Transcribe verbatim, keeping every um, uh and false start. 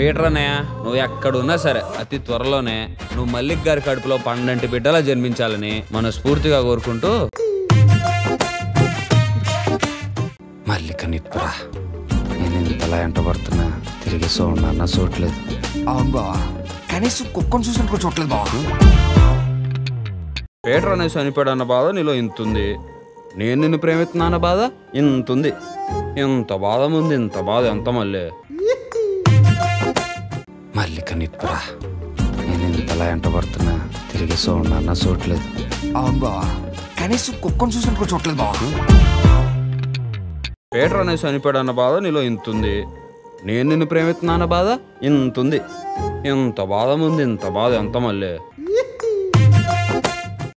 Peter అన్నయ్య, నువ్వు ఎక్కడున్నా సరే అతి త్వరలోనే నువ్వు మల్లిక్ గారి కడుపులో పన్నెండు బిడ్డలా జన్మించాలని మనస్ఫూర్తిగా కోరుకుంటూ. మల్లిక నిప్పురా, నేను ఇంతలా ఎంటబడుతున్నా తిరిగి సోమన్న చూడలేదు. అవును బావా, కనీసం కుక్కను చూసినట్టు కూడా చూడలేదు బావా. పీటర్ అనే చనిపోయాడన్న బాధ నీలో ఇంతుంది, నేను నిన్ను ప్రేమిస్తున్నాన్న బాధ ఇంతుంది. ఇంత బాధ ముందు ఇంత బాధ ఎంత మళ్ళీ? మల్లిక నిప్పురా, నేను ఇంతలా ఎంటబడుతున్నా తిరిగి సోమన్న చూడలేదు. అవును బావా, కనీసం కుక్కను చూసినట్టు కూడా చూడలేదు బావా. పీటర్ అనే చనిపోయాడన్న బాధ నీలో ఇంతుంది, నేను నిన్ను ప్రేమిస్తున్నాన్న బాధ ఇంతుంది. ఇంత బాధ ముందు ఇంత బాధ ఎంత మళ్ళీ?